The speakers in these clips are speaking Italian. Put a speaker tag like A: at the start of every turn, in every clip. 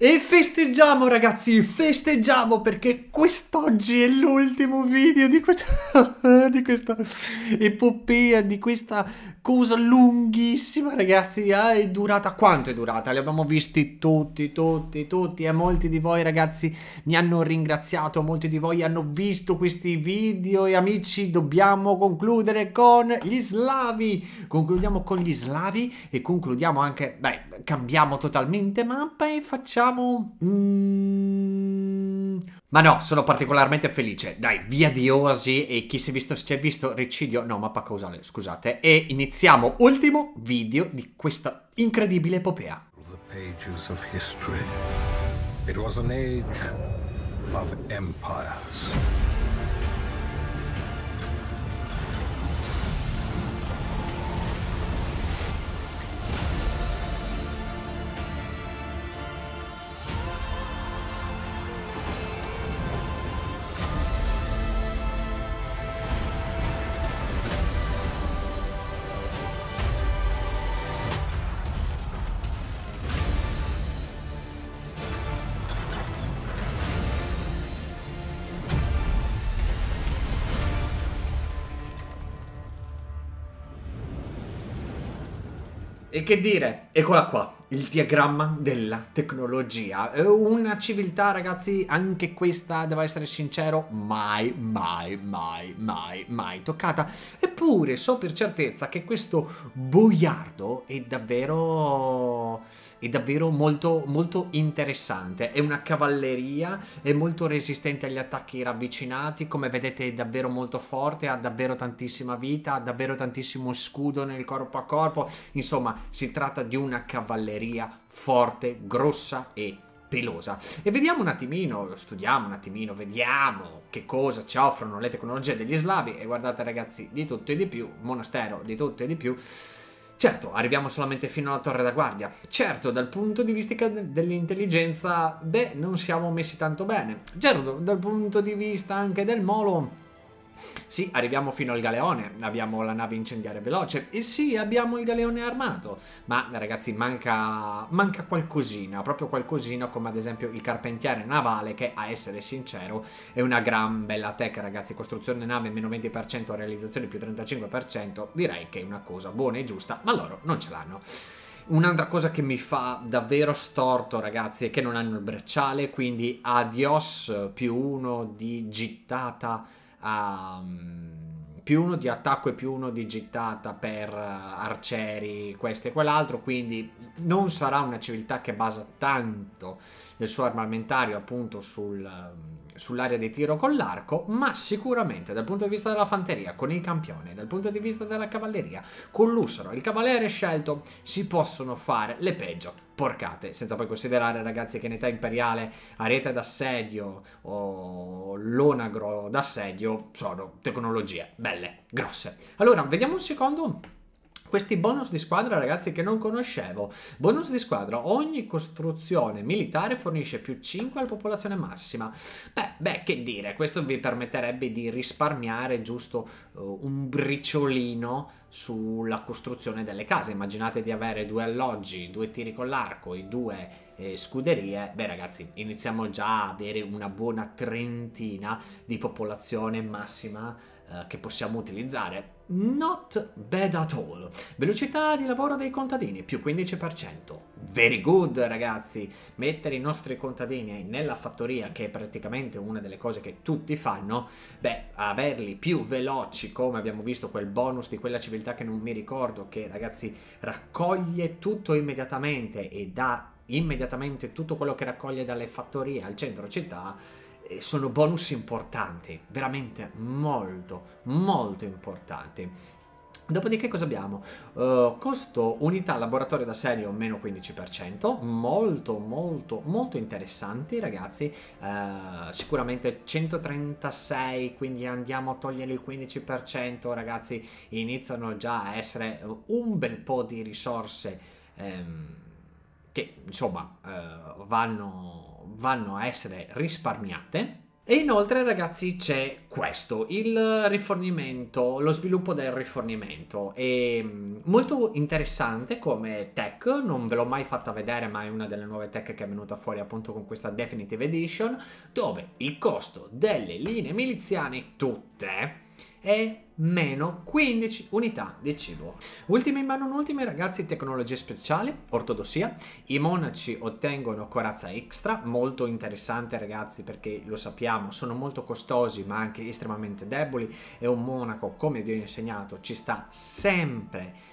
A: E festeggiamo ragazzi, festeggiamo perché quest'oggi è l'ultimo video di di questa epopea, di questa cosa lunghissima ragazzi. È durata, quanto è durata? Li abbiamo visti tutti e molti di voi ragazzi mi hanno ringraziato, molti di voi hanno visto questi video e amici dobbiamo concludere con gli slavi. Concludiamo con gli slavi e concludiamo anche, cambiamo totalmente mappa e facciamo ma no, sono particolarmente felice. Dai, via di Oasi e chi si è visto Ricidio, no, mappa causale, scusate. E iniziamo ultimo video di questa incredibile epopea.
B: The pages of history. It was an age of empires.
A: E che dire, eccola qua, il diagramma della tecnologia. Una civiltà, ragazzi, anche questa, devo essere sincero, mai toccata. Eppure so per certezza che questo boiardo è davvero molto interessante. È una cavalleria, è molto resistente agli attacchi ravvicinati, come vedete è davvero molto forte, ha davvero tantissima vita, ha davvero tantissimo scudo nel corpo a corpo. Insomma, si tratta di una cavalleria forte, grossa e pelosa. E vediamo un attimino, studiamo un attimino, vediamo che cosa ci offrono le tecnologie degli slavi. E guardate ragazzi, di tutto e di più, monastero di tutto e di più. Certo, arriviamo solamente fino alla torre da guardia. Certo, dal punto di vista dell'intelligenza, non siamo messi tanto bene. Certo, dal punto di vista anche del molo, sì, arriviamo fino al galeone, abbiamo la nave incendiaria veloce e sì, abbiamo il galeone armato, ma ragazzi manca qualcosina, proprio qualcosina, come ad esempio il carpentiere navale che, a essere sincero, è una gran bella tech ragazzi. Costruzione nave meno 20%, realizzazione più 35%, direi che è una cosa buona e giusta, ma loro non ce l'hanno. Un'altra cosa che mi fa davvero storto ragazzi è che non hanno il bracciale, quindi adios +1 di gittata, +1 di attacco e +1 di gittata per arcieri, questo e quell'altro, quindi non sarà una civiltà che basa tanto del suo armamentario appunto sull'area di tiro con l'arco, ma sicuramente dal punto di vista della fanteria con il campione, dal punto di vista della cavalleria con l'ussaro, il cavaliere scelto, si possono fare le peggio porcate, senza poi considerare ragazzi che in età imperiale ariete d'assedio o l'onagro d'assedio sono tecnologie belle, grosse. Allora, vediamo un secondo questi bonus di squadra ragazzi che non conoscevo. Bonus di squadra: ogni costruzione militare fornisce +5 alla popolazione massima. Che dire, questo vi permetterebbe di risparmiare giusto un briciolino sulla costruzione delle case. Immaginate di avere 2 alloggi, 2 tiri con l'arco e 2 scuderie. Ragazzi, iniziamo già a avere una buona trentina di popolazione massima che possiamo utilizzare. Not bad at all. Velocità di lavoro dei contadini +15%. Very good ragazzi. Mettere i nostri contadini nella fattoria, che è praticamente una delle cose che tutti fanno, averli più veloci, come abbiamo visto quel bonus di quella civiltà che non mi ricordo, che ragazzi raccoglie tutto immediatamente e dà immediatamente tutto quello che raccoglie dalle fattorie al centro città. Sono bonus importanti, veramente molto importanti. Dopodiché cosa abbiamo? Costo unità laboratorio da serie -15%, molto interessanti ragazzi. Sicuramente 136, quindi andiamo a togliere il 15% ragazzi, iniziano già a essere un bel po' di risorse che insomma vanno a essere risparmiate. E inoltre ragazzi c'è questo, il rifornimento, lo sviluppo del rifornimento è molto interessante come tech, non ve l'ho mai fatta vedere, ma è una delle nuove tech che è venuta fuori appunto con questa Definitive Edition, dove il costo delle linee miliziane tutte è meno 15 unità di cibo. Ultime ma non ultime, ragazzi, tecnologie speciali, ortodossia. I monaci ottengono corazza extra, molto interessante, ragazzi, perché lo sappiamo, sono molto costosi ma anche estremamente deboli, e un monaco, come vi ho insegnato, ci sta sempre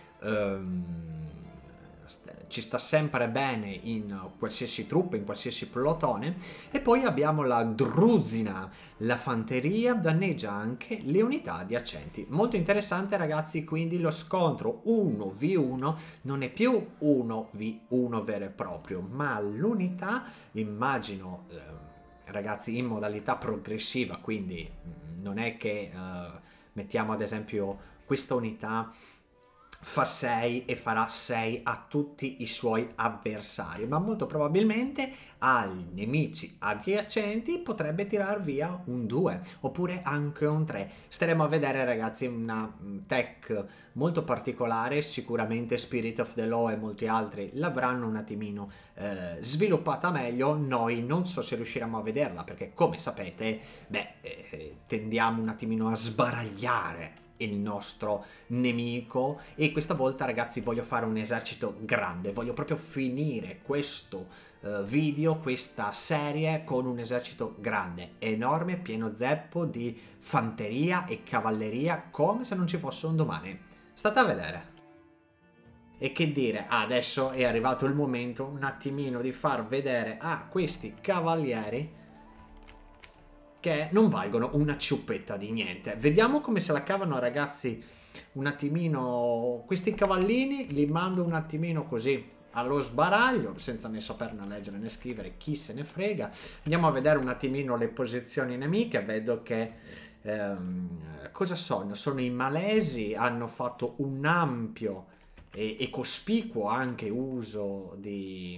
A: bene in qualsiasi truppa, in qualsiasi plotone. E poi abbiamo la druzzina, la fanteria danneggia anche le unità adiacenti. Molto interessante, ragazzi, quindi lo scontro 1v1 non è più 1v1 vero e proprio, ma l'unità, immagino, ragazzi, in modalità progressiva, quindi non è che mettiamo ad esempio questa unità fa 6 e farà 6 a tutti i suoi avversari, ma molto probabilmente ai nemici adiacenti potrebbe tirar via un 2 oppure anche un 3. Staremo a vedere, ragazzi, una tech molto particolare. Sicuramente Spirit of the Law e molti altri l'avranno un attimino sviluppata meglio. Noi non so se riusciremo a vederla, perché come sapete tendiamo un attimino a sbaragliare il nostro nemico, e questa volta, ragazzi, voglio fare un esercito grande, voglio proprio finire questo video, questa serie con un esercito grande, enorme, pieno zeppo di fanteria e cavalleria come se non ci fosse un domani. State a vedere. E che dire, adesso è arrivato il momento un attimino di far vedere a questi cavalieri che non valgono una ciuppetta di niente. Vediamo come se la cavano, ragazzi, un attimino questi cavallini. Li mando un attimino così allo sbaraglio, senza né saperne leggere né scrivere, chi se ne frega. Andiamo a vedere un attimino le posizioni nemiche. Vedo che cosa sono? Sono i malesi, hanno fatto un ampio e cospicuo anche uso di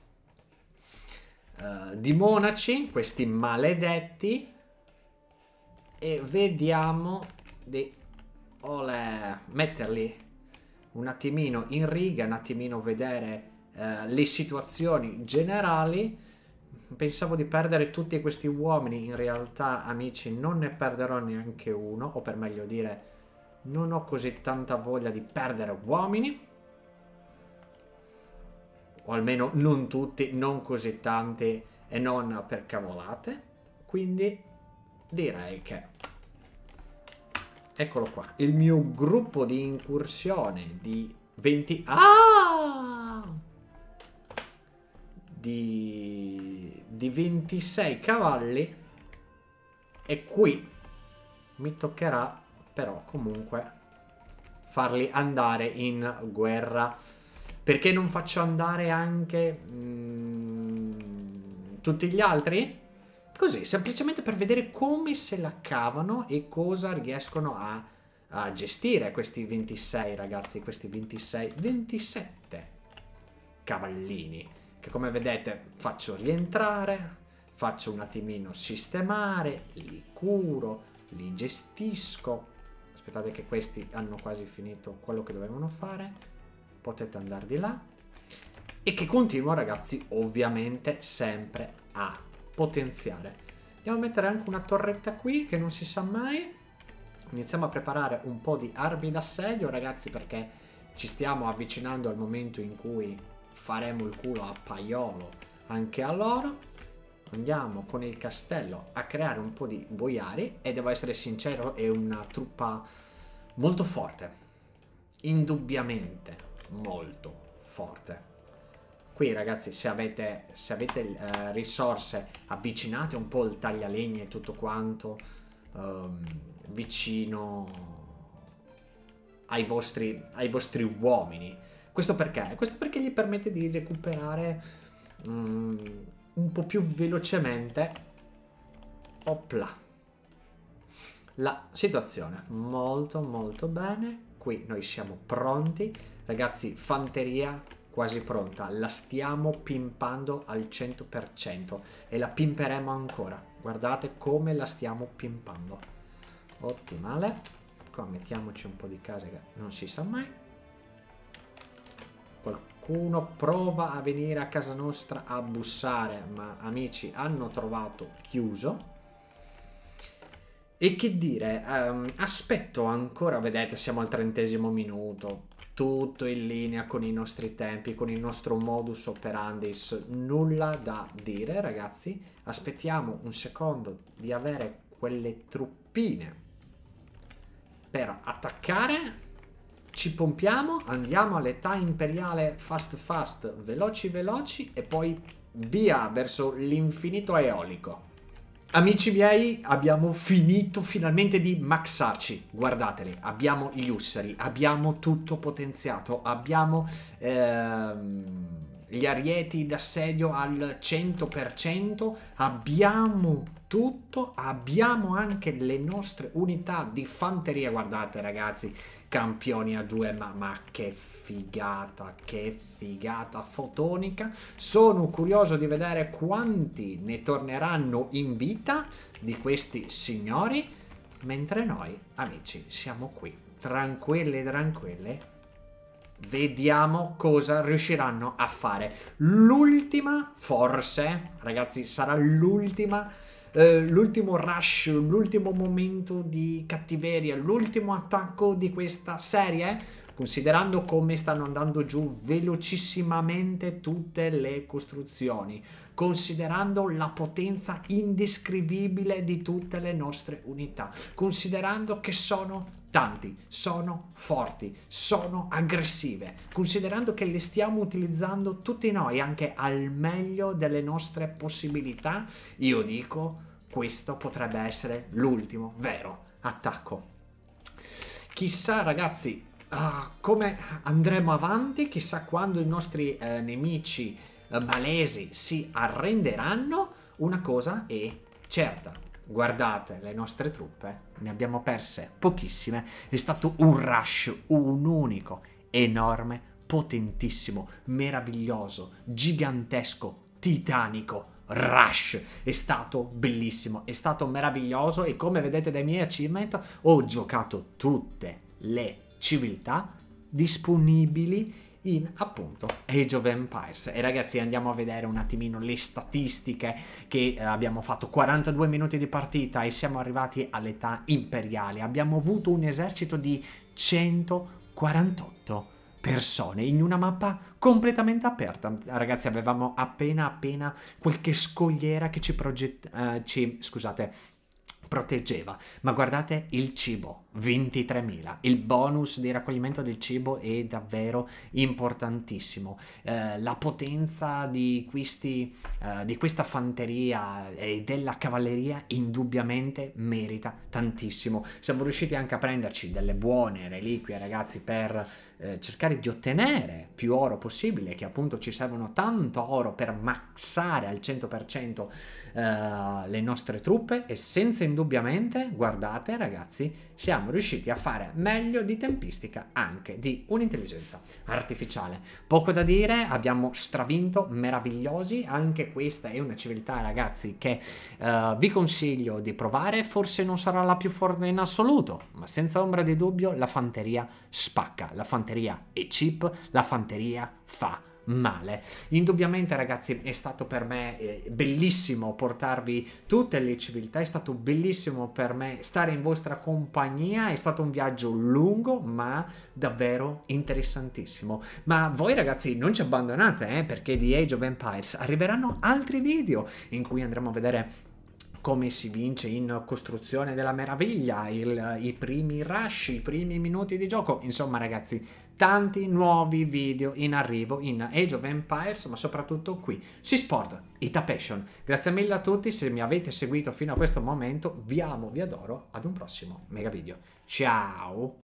A: monaci, questi maledetti, e vediamo di metterli un attimino in riga, un attimino vedere le situazioni generali. Pensavo di perdere tutti questi uomini, in realtà, amici, non ne perderò neanche uno, o per meglio dire non ho così tanta voglia di perdere uomini, o almeno non tutti, non così tanti e non per cavolate. Quindi direi che eccolo qua, il mio gruppo di incursione di 20 di 26 cavalli, e qui mi toccherà però comunque farli andare in guerra. Perché non faccio andare anche tutti gli altri? Così, semplicemente per vedere come se la cavano e cosa riescono a gestire questi 26, ragazzi, questi 27 cavallini, che come vedete faccio rientrare, faccio un attimino sistemare, li curo, li gestisco. Aspettate che questi hanno quasi finito quello che dovevano fare. Potete andare di là, e che continuo, ragazzi, ovviamente sempre a potenziare. Andiamo a mettere anche una torretta qui, che non si sa mai. Iniziamo a preparare un po' di armi d'assedio, ragazzi, perché ci stiamo avvicinando al momento in cui faremo il culo a paiolo anche a loro. Andiamo con il castello a creare un po' di boiari, e devo essere sincero, è una truppa molto forte, indubbiamente molto forte. Qui, ragazzi, se avete risorse, avvicinate un po' il taglialegna e tutto quanto vicino ai vostri uomini. Questo perché? Questo perché gli permette di recuperare un po' più velocemente, opla, la situazione. Molto molto bene. Qui noi siamo pronti, ragazzi, fanteria quasi pronta, la stiamo pimpando al 100% e la pimperemo ancora. Guardate come la stiamo pimpando. Ottimale. Qua mettiamoci un po' di case che non si sa mai. Qualcuno prova a venire a casa nostra a bussare, ma amici hanno trovato chiuso. E che dire, aspetto ancora, vedete siamo al 30° minuto, tutto in linea con i nostri tempi, con il nostro modus operandi, nulla da dire ragazzi. Aspettiamo un secondo di avere quelle truppine per attaccare. Ci pompiamo, andiamo all'età imperiale fast veloci e poi via verso l'infinito eolico. Amici miei, abbiamo finito finalmente di maxarci, guardateli, abbiamo gli usseri, abbiamo tutto potenziato, abbiamo gli arieti d'assedio al 100%, abbiamo tutto, abbiamo anche le nostre unità di fanteria, guardate ragazzi, campioni a 2, ma che figata fotonica. Sono curioso di vedere quanti ne torneranno in vita di questi signori, mentre noi amici siamo qui tranquille, vediamo cosa riusciranno a fare. L'ultima, forse ragazzi, sarà l'ultima, l'ultimo rush, l'ultimo momento di cattiveria, l'ultimo attacco di questa serie, considerando come stanno andando giù velocissimamente tutte le costruzioni, considerando la potenza indescrivibile di tutte le nostre unità, considerando che sono tanti, sono forti, sono aggressive, considerando che le stiamo utilizzando tutti noi anche al meglio delle nostre possibilità, io dico questo potrebbe essere l'ultimo vero attacco. Chissà ragazzi come andremo avanti, chissà quando i nostri nemici malesi si arrenderanno. Una cosa è certa, guardate le nostre truppe, ne abbiamo perse pochissime, è stato un rush, un unico, enorme, potentissimo, meraviglioso, gigantesco, titanico rush. È stato bellissimo, è stato meraviglioso e come vedete dai miei achievement ho giocato tutte le civiltà disponibili in appunto Age of Empires. E ragazzi andiamo a vedere un attimino le statistiche che abbiamo fatto. 42 minuti di partita e siamo arrivati all'età imperiale, abbiamo avuto un esercito di 148 persone in una mappa completamente aperta. Ragazzi avevamo appena qualche scogliera che proteggeva, ma guardate il cibo, 23.000, il bonus di raccoglimento del cibo è davvero importantissimo, la potenza di questa fanteria e della cavalleria indubbiamente merita tantissimo. Siamo riusciti anche a prenderci delle buone reliquie ragazzi per cercare di ottenere più oro possibile, che appunto ci servono tanto oro per maxare al 100% le nostre truppe, e senza indubbiamente, guardate ragazzi, siamo riusciti a fare meglio di tempistica, anche di un'intelligenza artificiale. Poco da dire, abbiamo stravinto, meravigliosi, anche questa è una civiltà ragazzi che vi consiglio di provare. Forse non sarà la più forte in assoluto, ma senza ombra di dubbio la fanteria spacca, la fanteria è cheap, la fanteria fa male. Indubbiamente ragazzi è stato per me bellissimo portarvi tutte le civiltà, è stato bellissimo per me stare in vostra compagnia, è stato un viaggio lungo ma davvero interessantissimo. Ma voi ragazzi non ci abbandonate, perché di Age of Empires arriveranno altri video in cui andremo a vedere come si vince in costruzione della meraviglia, i primi rush, i primi minuti di gioco, insomma ragazzi tanti nuovi video in arrivo in Age of Empires, ma soprattutto qui su Sport Ita Passion. Grazie mille a tutti, se mi avete seguito fino a questo momento vi amo, vi adoro, ad un prossimo mega video, ciao!